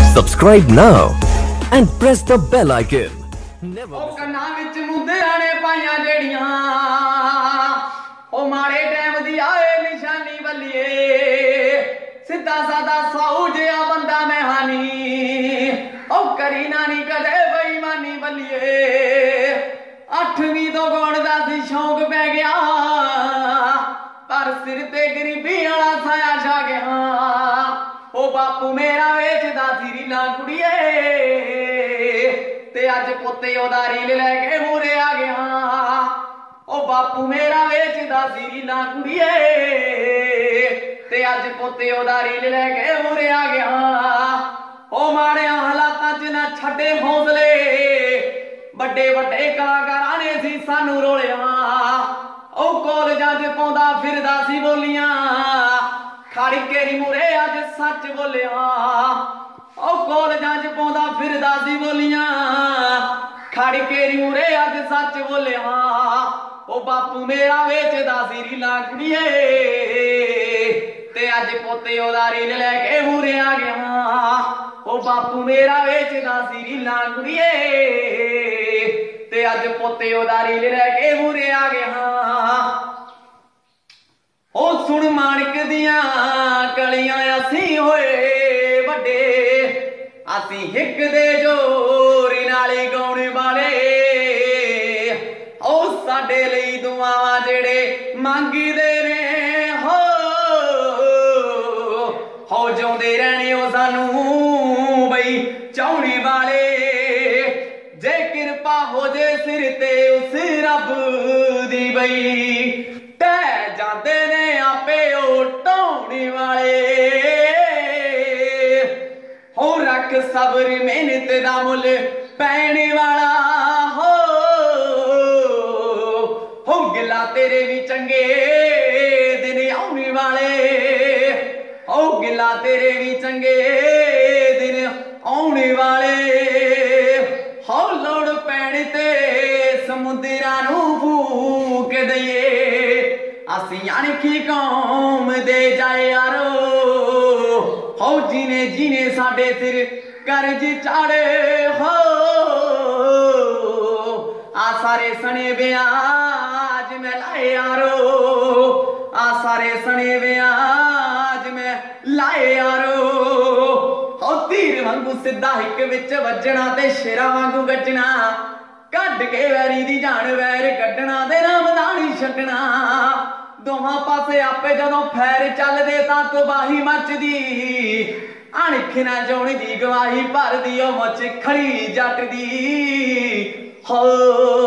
Subscribe now and press the bell icon. ओ कन्ना विच मुंदरां ने पाइयां जेड़ियां ओ माड़े टाइम दी आए निशानी बल्लिए सीधा सादा साऊ जिहा बंदा मैं हानी ओ करी ना नी कदे बेईमानी बल्लिए 8वीं तो गौण दा सी शौक पै गया पर सिर ते गरीबी वाला साया छा गया ओ बापू मेरा वेचदा सी रीलां कुड़िए ते अज पोते ओदा रील लैके मूरे आ गया ओ बापू मेरा वेचदा सी रीलां कुड़िए ते अज पोते ओदा रील लैके मूरे आ गया ओ माड़ियां हालातां च ना छड्डे हौसले बड़े बड़े कलाकारां ने सी सानू रोलिया ओ कॉलेजां च पाउंदा फिरदा सी बोलियां खड़ के री मूरे अज सच बोलिया ओ कॉलेजां च पाउंदा फिरदा सी बोलियां खड़ के री मूरे अज सच बोलिया ओ बापू मेरा वेचदा सी रीलां कुड़िए ते अज पोते ओदा रील लैके मूरे आ गया ओ बापू मेरा वेचदा सी रीलां कुड़िए ते अज पोते ओदा रील लैके मूरे आ गया ओ सुन माणक दियां कलियां असीं होए वड्डे असीं हिक दे जोरी नाली गाउण वाले ओ साडे लई दुआवां जेड़े मंगदे ने हो जिउंदे रहणे ओ सानू बई चाहुणे वाले जे किरपा हो जे सिर ते उस रब दी बई टह जांदे ने आपे ओ ढाउणे वाले हो रख सबर मेहनत दा मुल पैने वाला हो गिला तेरे भी चंगे दिन आने वाले हो गिला तेरे भी चंगे दिन आने वाले हो लोड़ पैण ते समुद्रां नूं फूक दईए असीं अणखी कौम दे जाए यारो हो जीने जीने साडे सिर कर्ज चाड़े हो आ सारे सने ब्याज में लाए यारो आ सारे सने ब्याज में लाए यारो हो तीर वांगू सीधा हिक विच वजना ते शेरा वांगू गजना कढ के वैरी दी जान वैर कढना ते ना मदानी छड्डना दोहां पासे आपे जदों फैर चलदे तां तबाही मचदी अणख ना जोण दी गवाही भरदी ओ मुच खड़ी जट दी हो